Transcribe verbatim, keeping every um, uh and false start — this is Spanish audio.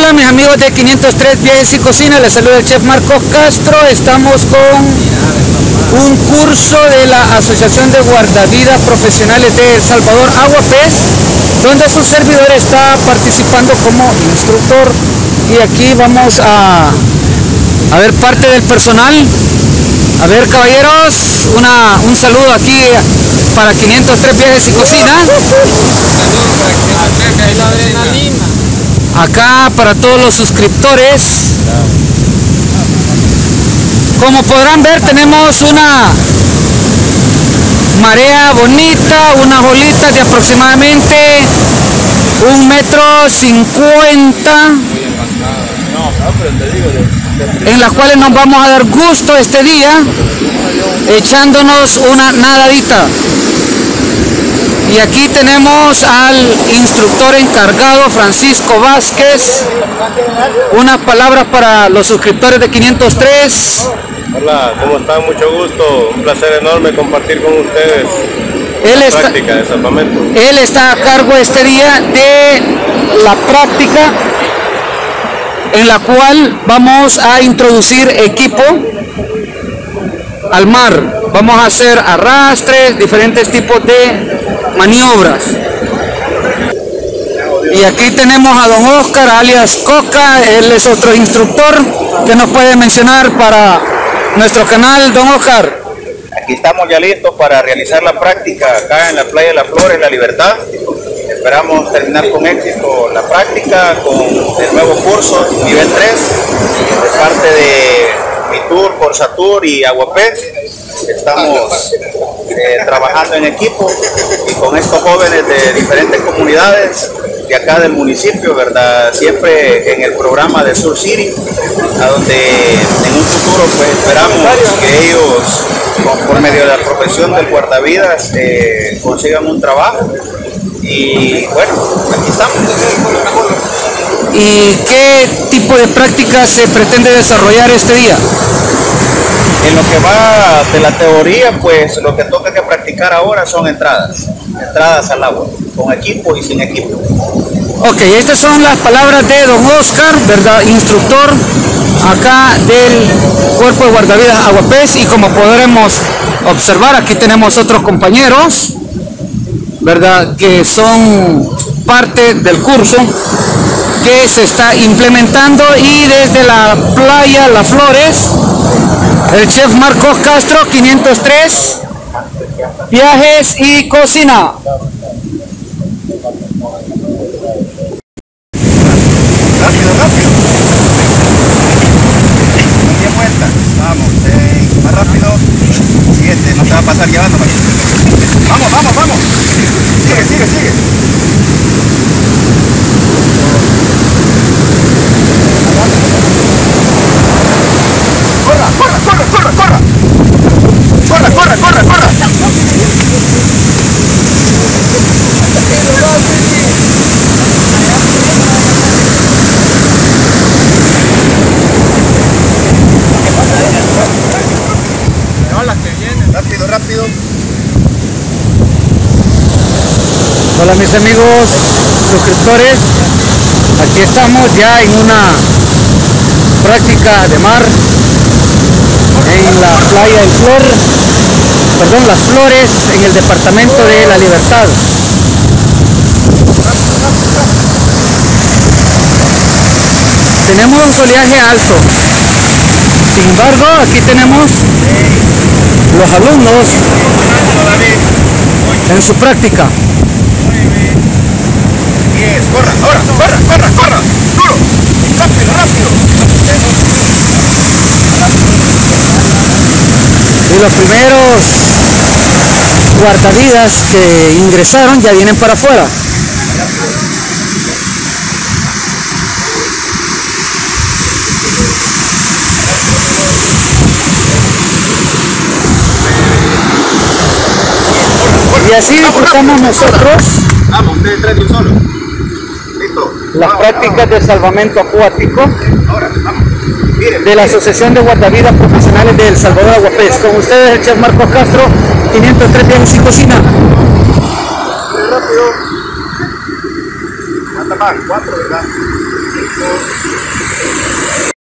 Hola mis amigos de quinientos tres Viajes y Cocina, les saluda el chef Marcos Castro. Estamos con un curso de la Asociación de Guardavidas Profesionales de El Salvador, Aguapés, donde su servidor está participando como instructor. Y aquí vamos a, a ver parte del personal. A ver, caballeros, una, un saludo aquí para quinientos tres Viajes y Cocina. Acá para todos los suscriptores. Como podrán ver, tenemos una marea bonita, unas bolitas de aproximadamente un metro cincuenta, en las cuales nos vamos a dar gusto este día echándonos una nadadita. Y aquí tenemos al instructor encargado, Francisco Vázquez. Unas palabras para los suscriptores de quinientos tres. Hola, ¿cómo están? Mucho gusto. Un placer enorme compartir con ustedes él la está, práctica de salvamento. Él está a cargo este día de la práctica, en la cual vamos a introducir equipo al mar. Vamos a hacer arrastres, diferentes tipos de maniobras. Y aquí tenemos a don Oscar, alias Coca. Él es otro instructor que nos puede mencionar para nuestro canal. Don Oscar, aquí estamos ya listos para realizar la práctica acá en la playa de las Flores, La Libertad. Esperamos terminar con éxito la práctica con el nuevo curso nivel tres de parte de Mitur, Corsatur y Aguapés. Estamos eh, trabajando en equipo y con estos jóvenes de diferentes comunidades de acá del municipio, ¿verdad? Siempre en el programa de Sur City, a donde en un futuro pues esperamos que ellos, por medio de la profesión del guardavidas, eh, consigan un trabajo. Y bueno, aquí estamos. ¿Y qué tipo de prácticas se pretende desarrollar este día? En lo que va de la teoría, pues lo que toca que practicar ahora son entradas, entradas al agua, con equipo y sin equipo. Ok, estas son las palabras de don Oscar, ¿verdad? Instructor acá del Cuerpo de Guardavidas Aguapés. Y como podremos observar, aquí tenemos otros compañeros, ¿verdad?, que son parte del curso que se está implementando. Y desde la playa Las Flores, el chef Marcos Castro, quinientos tres Viajes y Cocina. Rápido, rápido. diez vueltas. Vamos, seis. Más rápido. siete. No te va a pasar llevando. Vamos, vamos, vamos. Sigue, sigue, sigue. Corra, corra, corra, corra, corra. Corra, corra, corra, corra. Rápido, rápido. Hola mis amigos suscriptores, aquí estamos ya en una práctica de mar en la playa del Flor, perdón, Las Flores, en el departamento de La Libertad. Tenemos un oleaje alto, sin embargo aquí tenemos los alumnos en su práctica. diez, corra, corra, corra, corra, corra, duro, rápido, rápido. Y los primeros guardavidas que ingresaron ya vienen para afuera. Y así disfrutamos nosotros Vamos, ustedes tres de un solo. Listo. las prácticas de salvamento acuático Ahora, vamos. Miren, de la Asociación de Guardavidas Profesionales de El Salvador, Aguapés. Con ustedes el chef Marcos Castro, quinientos tres Viajes y Cocina. rápido. Cuatro más, cuatro, ¿verdad?